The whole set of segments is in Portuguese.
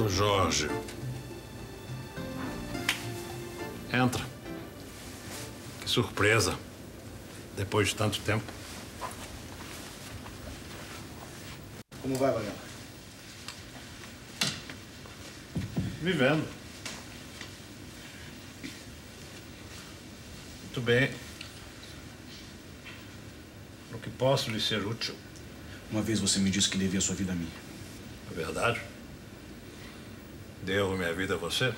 Doutor Jorge. Entra. Que surpresa. Depois de tanto tempo. Como vai, Varela? Vivendo. Muito bem. No que posso lhe ser útil? Uma vez você me disse que devia sua vida a mim. É verdade? Devo minha vida a você?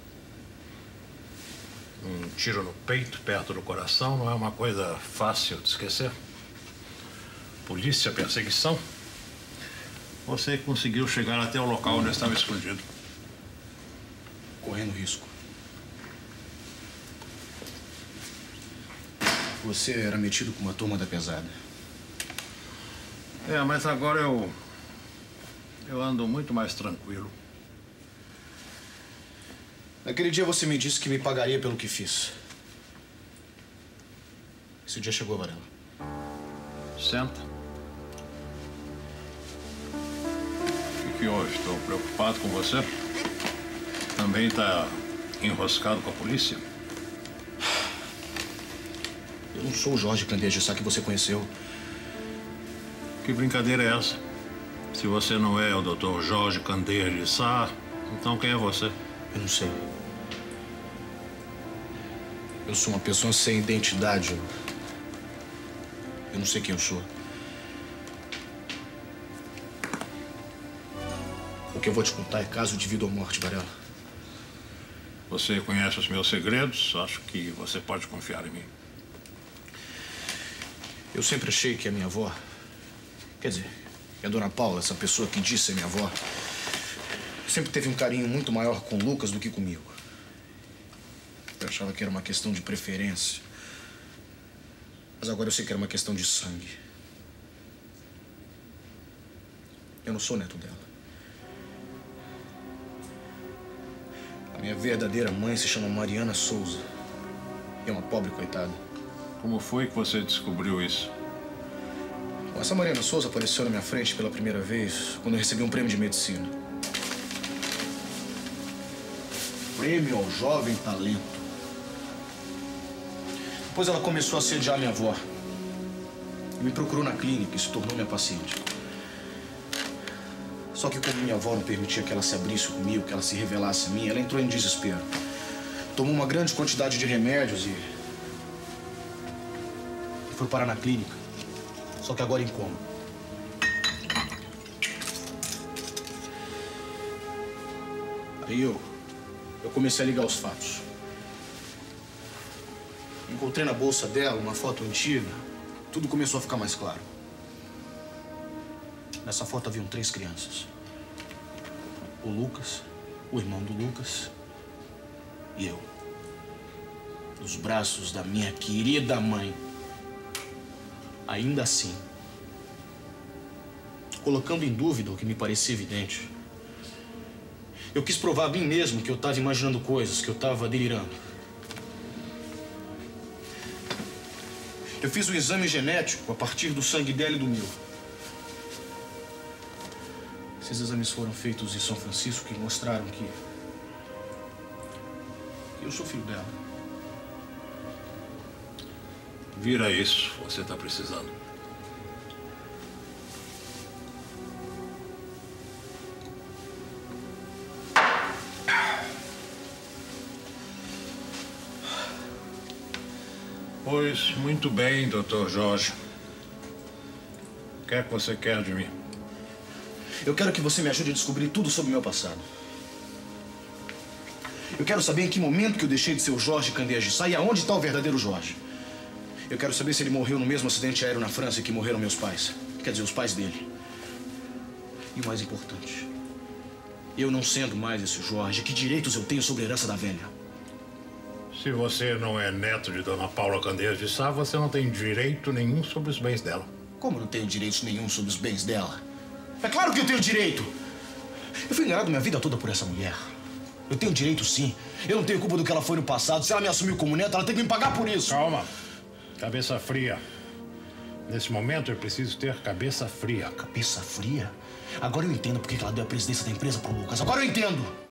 Um tiro no peito, perto do coração, não é uma coisa fácil de esquecer. Polícia, perseguição. Você conseguiu chegar até o local onde eu estava escondido. Correndo risco. Você era metido com uma turma da pesada. É, mas agora eu ando muito mais tranquilo. Naquele dia você me disse que me pagaria pelo que fiz. Esse dia chegou, Varela. Senta. O que houve? Estou preocupado com você. Também está enroscado com a polícia? Eu não sou o Jorge Candeias de Sá que você conheceu. Que brincadeira é essa? Se você não é o Dr. Jorge Candeias de Sá, então quem é você? Eu não sei. Eu sou uma pessoa sem identidade. Eu não sei quem eu sou. O que eu vou te contar é caso de vida ou morte, Varela. Você conhece os meus segredos, acho que você pode confiar em mim. Eu sempre achei que a minha avó... Quer dizer, a Dona Paula, essa pessoa que disse ser minha avó, sempre teve um carinho muito maior com o Lucas do que comigo. Eu achava que era uma questão de preferência. Mas agora eu sei que era uma questão de sangue. Eu não sou neto dela. A minha verdadeira mãe se chama Mariana Souza. E é uma pobre coitada. Como foi que você descobriu isso? Essa Mariana Souza apareceu na minha frente pela primeira vez quando eu recebi um prêmio de medicina. Prêmio ao jovem talento. Depois ela começou a assediar minha avó. E me procurou na clínica e se tornou minha paciente. Só que como minha avó não permitia que ela se abrisse comigo, que ela se revelasse a mim, ela entrou em desespero. Tomou uma grande quantidade de remédios e foi parar na clínica. Só que agora em coma. Aí eu comecei a ligar os fatos. Encontrei na bolsa dela uma foto antiga. Tudo começou a ficar mais claro. Nessa foto haviam 3 crianças. O Lucas, o irmão do Lucas e eu. Nos braços da minha querida mãe. Ainda assim, colocando em dúvida o que me parecia evidente, eu quis provar a mim mesmo que eu estava imaginando coisas, que eu estava delirando. Eu fiz um exame genético a partir do sangue dela e do meu. Esses exames foram feitos em São Francisco e mostraram que eu sou filho dela. Vira isso, você está precisando. Pois, muito bem, Dr. Jorge. O que é que você quer de mim? Eu quero que você me ajude a descobrir tudo sobre o meu passado. Eu quero saber em que momento que eu deixei de ser o Jorge Candeias de Sá e aonde está o verdadeiro Jorge. Eu quero saber se ele morreu no mesmo acidente aéreo na França em que morreram meus pais. Quer dizer, os pais dele. E o mais importante, eu não sendo mais esse Jorge, que direitos eu tenho sobre a herança da velha? Se você não é neto de Dona Paula Candeias de Sá, você não tem direito nenhum sobre os bens dela. Como não tenho direito nenhum sobre os bens dela? É claro que eu tenho direito! Eu fui enganado minha vida toda por essa mulher. Eu tenho direito, sim. Eu não tenho culpa do que ela foi no passado. Se ela me assumiu como neto, ela tem que me pagar por isso. Calma. Cabeça fria. Nesse momento, é preciso ter cabeça fria. Cabeça fria? Agora eu entendo por que ela deu a presidência da empresa pro Lucas. Agora eu entendo!